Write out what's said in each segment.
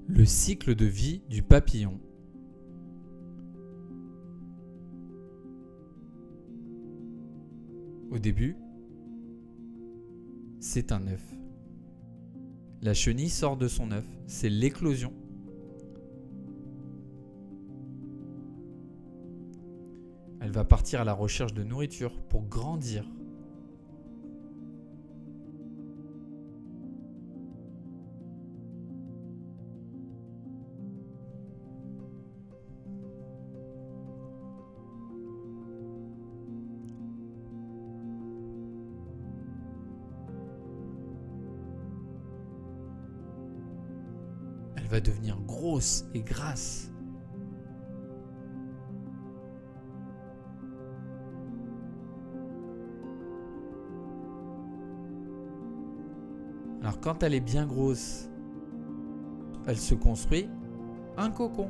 Le cycle de vie du papillon. Au début, c'est un œuf. La chenille sort de son œuf, c'est l'éclosion. Elle va partir à la recherche de nourriture pour grandir. Elle va devenir grosse et grasse. Alors quand elle est bien grosse, elle se construit un cocon.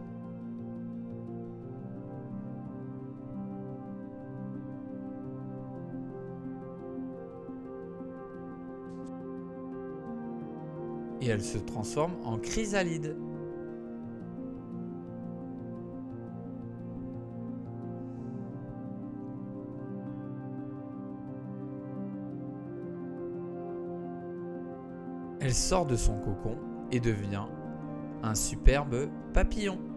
Et elle se transforme en chrysalide. Elle sort de son cocon et devient un superbe papillon.